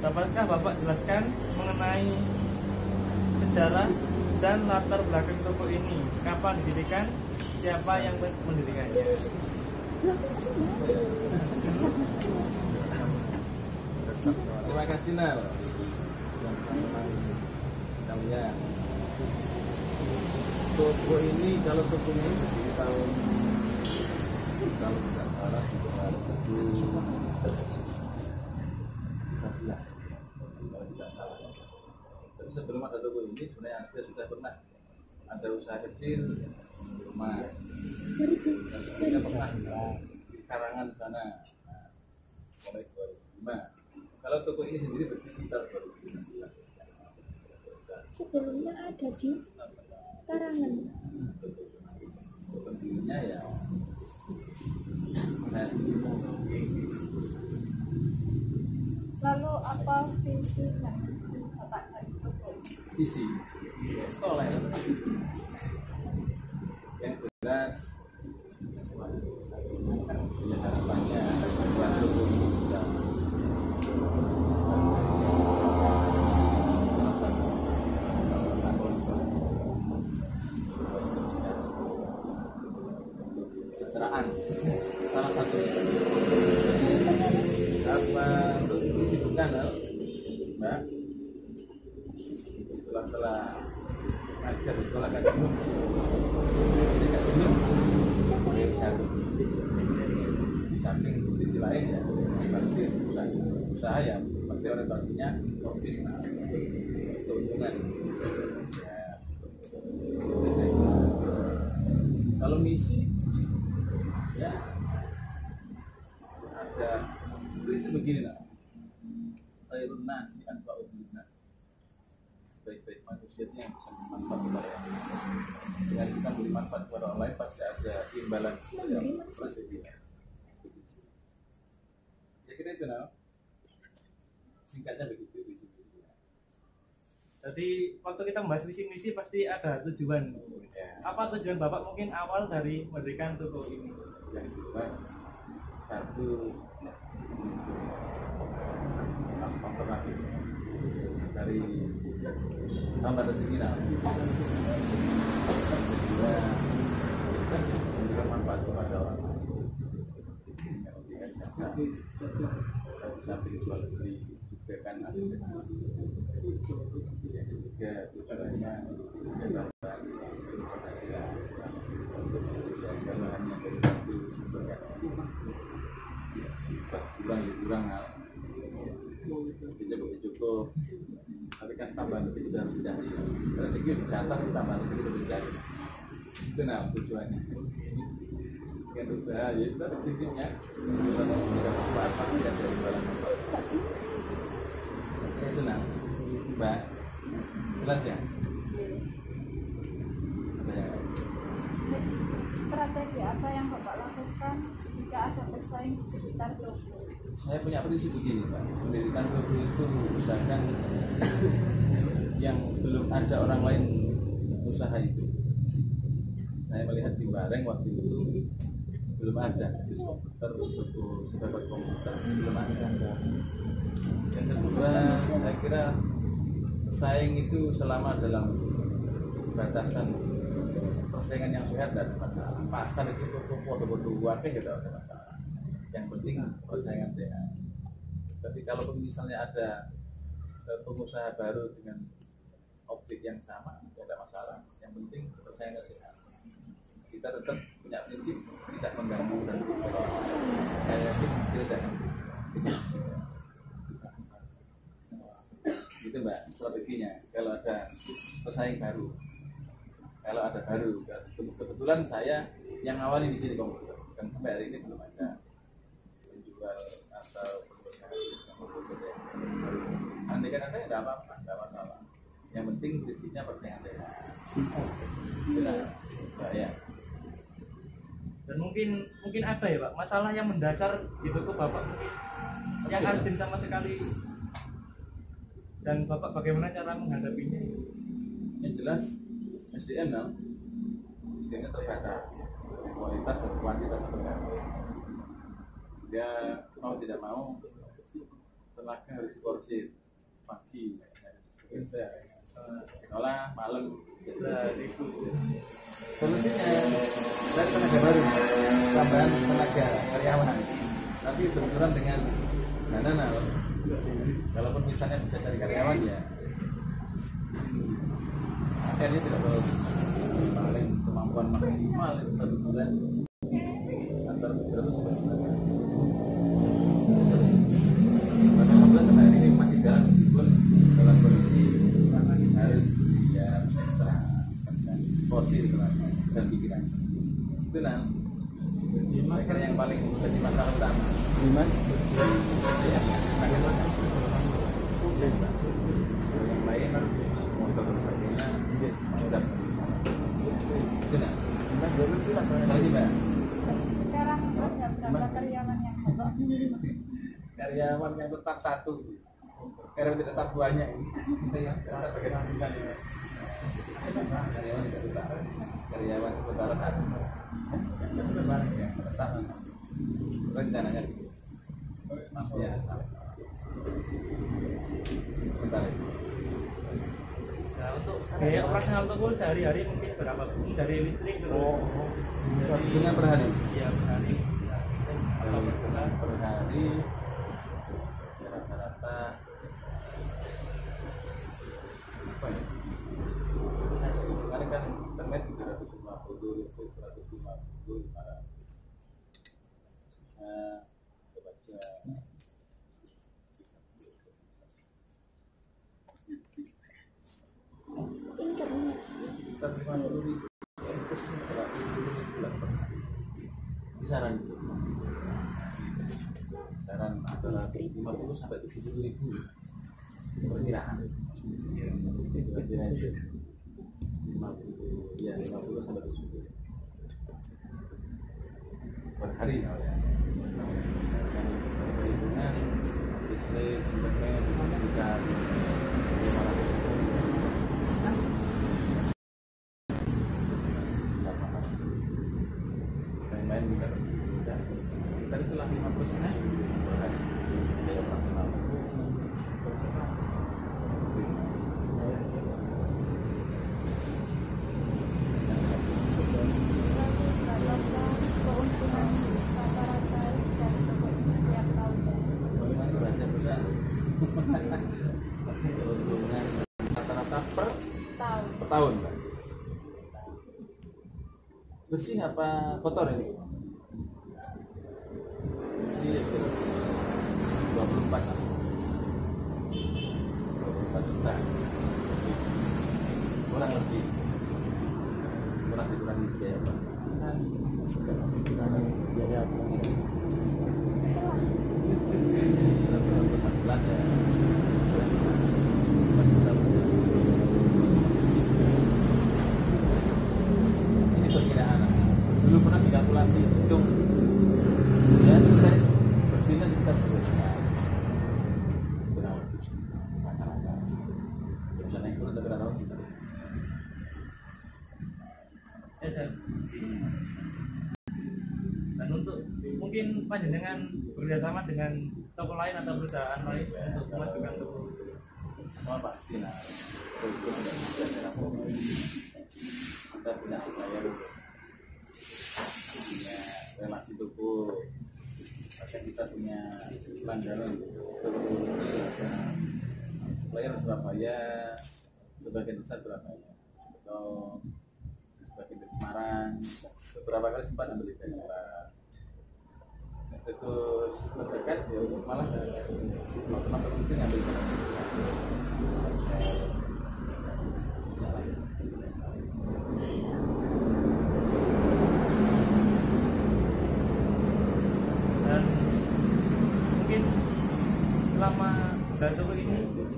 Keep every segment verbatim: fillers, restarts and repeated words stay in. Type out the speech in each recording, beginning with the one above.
dapatkah Bapak jelaskan mengenai sejarah dan latar belakang toko ini? Kapan didirikan? Siapa yang mendirikannya? Terima kasih Nal. Sekalian. Toko ini kalau toko ini di tahun kalau tidak salah di tahun dua ribu empat belas kalau tidak salah. Tapi sebelum ada toko ini sebenarnya ada sudah pernah ada usaha kecil di rumah. Dan sebelumnya pernah di Karangan sana nah, mulai dua ribu lima. Kalau toko ini sendiri berdiri sekitar dua ribu enam belas. Sebelumnya ada di Karangan. Pendirinya ya nah, Lalu apa visi dan Bapak dari toko? visi ya, sekolah ya. Yang jelas ya harapannya agar toko ini bisa kesejahteraan salah satunya apa untuk disibukkan Mbak setelah-setelah ngajar di sekolah kan jenuh tidak jenuh ya bisa di samping sisi lain ya pasti usaha, usaha ya pasti orientasinya profit keuntungan ya. Kalau misi ya ada prinsip begini lah, khairun nasi anfa'ul linnas, sebaik-baik manusia yang bisa bermanfaat kepada orang lain. Dengan kita beri manfaat kepada orang lain pasti ada imbalan yang positif. Ya kira itu nah, singkatnya begitu. Jadi waktu kita membahas visi misi pasti ada tujuan. Ya. Apa tujuan Bapak mungkin awal dari mendirikan toko ini? Yang jelas satu alternatif dari tambah rezeki nah. Kedua memberikan manfaat kepada orang lain. Yang ketiga dari samping jual beli juga kan ada sedikit. Yang ketiga tujuannya kegiatan penghasilan. Kalau hanya dari satu sumber kan kurang kurang hal tidak cukup, tapi kan tambahan rezeki sudah mencari rezeki dijatah tambahan rezeki sudah mencari itu nah tujuannya dengan usaha ya itu ada prinsipnya kita mau memberikan manfaat pasti ada imbalan manfaat itu nah Mbak jelas ya. Strategi apa yang Bapak lakukan jika ada pesaing di sekitar toko? Saya punya prinsip begini Pak, mendirikan toko itu usahakan yang belum ada orang lain usaha itu. Saya melihat di Bareng waktu itu belum ada servis komputer, toko server komputer belum ada. Yang kedua, saya kira pesaing itu selama dalam batasan persaingan yang sehat dan masalah. Pasar itu toko foto-foto wakil tidak ada masalah. Yang penting persaingan sehat. Tapi kalau misalnya ada pengusaha baru dengan objek yang sama, tidak ada masalah. Yang penting persaingan sehat. Kita tetap punya prinsip tidak mengganggu dan saya yakin kita jangan gitu Mbak strateginya. Kalau ada pesaing baru, kalau ada baru, kebetulan saya yang awali di sini komputer, kan sampai hari ini belum ada menjual atau pengusaha komputer yang baru. Nanti kan ada tidak apa-apa, tidak masalah. Yang penting prinsipnya persaingan sehat. Benar, ya. Dan mungkin mungkin ada ya Pak masalah yang mendasar di toko Bapak mungkin yang urgent sama sekali, dan Bapak bagaimana cara menghadapinya? Yang jelas S D M lah, S D M-nya terbatas, kualitas dan kuantitas tergantung. Dia mau tidak mau tenaga harus diporsir. pagi harus kerja, sekolah malam. Nah, itu Solusinya dari tenaga baru, tambahan tenaga karyawan, tapi benturan dengan dana. Kalaupun misalnya bisa cari karyawan ya, akhirnya tidak perlu paling kemampuan maksimal itu satu bulan antara beberapa sampai sebulan. Tapi alhamdulillah sampai ini masih jalan meskipun dalam kondisi harus ya ekstra porsi dan pikiran. Itu nah, akhirnya yang paling jadi masalah utama. Gimana? Ya, bagaimana? Yang lain motor berbeda, sudah. Itu nah. Lagi mbak. Sekarang ada berapa karyawan yang bapak miliki? Karyawan yang tetap satu, karyawan tidak tetap banyak ini. Kita yang tetap bagian ambilan ya. Karyawan tidak tetap, karyawan sementara satu. Yang sebentar yang tetap. Rencananya masih ya. Sebentar. nah untuk biaya operasional toko sehari-hari mungkin berapa Bu? Dari listrik terus Oh, dari dengan per hari. ya per hari atau per bulan Per hari rata-rata apa ya? Sekarang kan internet tiga ratus lima puluh, listrik seratus lima puluh, lima ratus. Nah, coba aja. Sekitar lima puluh ribu. Kisaran itu. Kisaran antara lima puluh sampai tujuh puluh ribu. Perkiraan. Kira-kira itu lima puluh, ya lima puluh sampai tujuh puluh per hari ya. Perhitungan listrik, internet, sekitar lima ratus ribu. Main juga sudah sekitar itulah lima puluh persen per hari biaya operasional. Keuntungan rata-rata dari toko ini setiap tahun. Bagaimana bahasa besar? Keuntungan rata-rata per Tahun. per tahun, Pak. Bersih apa kotor ini? Bersih itu dua puluh empat dua puluh empat juta kurang lebih, kurang dikurangi biaya apa? Biaya apa? Berapa satu bulan ya? Ini perkiraan. Dulu pernah dikalkulasi hitung ya sekitar bersihnya sekitar dua juta. Kurang lebih. Rata-rata. Bisa naik turun tapi rata-rata gitu. ya Sir. Dan untuk mungkin panjenengan bekerjasama dengan toko lain atau perusahaan lain untuk memajukan toko. Semua pasti lah. Itu tidak bisa secara formal. Kita punya supplier, punya relasi toko, bahkan kita punya langganan toko supplier Surabaya, sebagian besar Surabaya, atau sebagian dari Semarang. Beberapa kali sempat ambil di Jakarta. Terus terdekat ya malah teman-teman itu ngambil Dan mungkin selama dari toko ini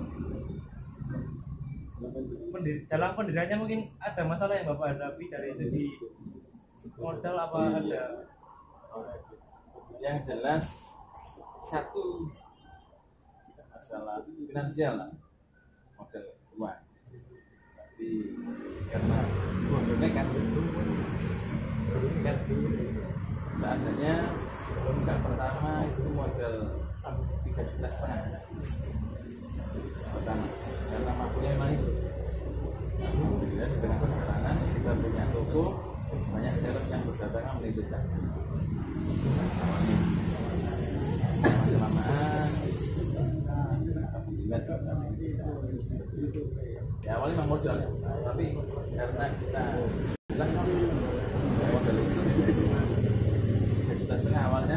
pendir- dalam pendiriannya mungkin ada masalah yang Bapak hadapi dari segi modal apa ada? yang jelas satu masalah finansial lah, modal uang, tapi karena modalnya kan kan seadanya enggak pertama itu modal tiga juta setengah Pertama, karena mampunya memang itu. Alhamdulillah di tengah perjalanan kita punya toko, banyak sales yang berdatangan menitipkan. Lama-lamaan, alhamdulillah kami bisa. Ya awalnya memang modal, tapi karena kita bilang modal itu tiga juta setengah awalnya.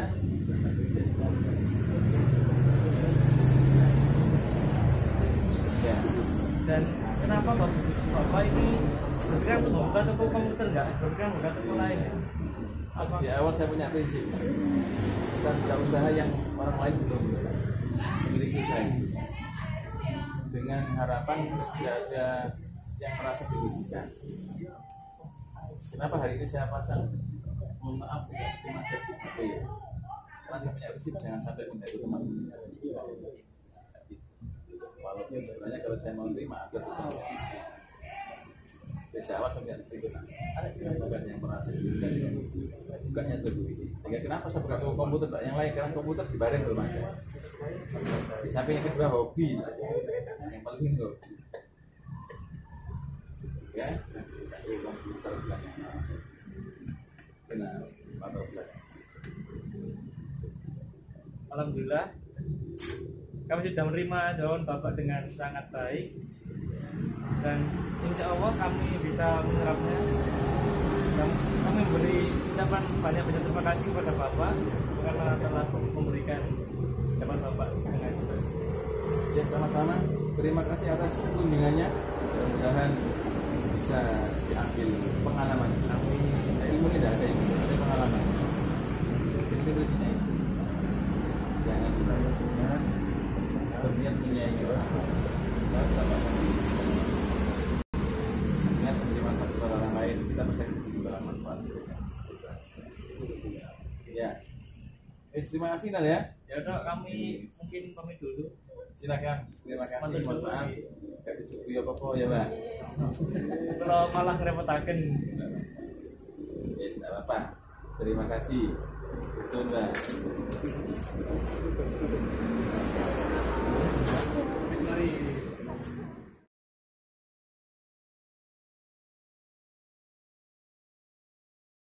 Ya. Dan kenapa Bapak, Bapak ini berpikiran untuk membuka toko komputer nggak? Berpikiran membuka toko lain ya? Apa? Di awal saya punya prinsip kita buka usaha yang orang lain belum memiliki usaha itu. Dengan harapan tidak ada yang merasa dirugikan. Kenapa hari ini saya pasang mohon maaf tidak cuma sertifikat ya, karena dia punya prinsip jangan sampai mengganggu teman. Walaupun sebenarnya kalau saya mau terima agar dari awal saya tidak sedikit bukan yang merasa dirugikan, bukannya itu ini. Sehingga kenapa saya buka toko komputer tak yang lain, karena komputer dibareng belum ada. Di samping yang kedua hobi, yang paling hobi. Ya, komputer benar, atau belakang. Alhamdulillah kami sudah menerima jawaban Bapak dengan sangat baik dan insya Allah kami bisa menyerapnya. Dan kami beri ucapan banyak-banyak terima kasih kepada Bapak karena telah memberikan jawaban Bapak dengan baik. Ya sama-sama, terima kasih atas kunjungannya. Mudah-mudahan bisa diambil pengalaman. Amin. Ilmu tidak ada ilmu, ada pengalaman. Jadi prinsipnya itu. Jangan berniat menyayangi orang. Ingat memberi manfaat kepada orang lain, kita bisa juga manfaat. Ya. Eh, terima kasih Nal ya. Ya udah kami mungkin pamit dulu. Silakan. Terima kasih. Mantul Mohon dulu. maaf. Gak disuguhi apa-apa ya, Mbak. Kalau malah ngerepotaken. Ya, tidak apa-apa. Terima kasih. Sunda.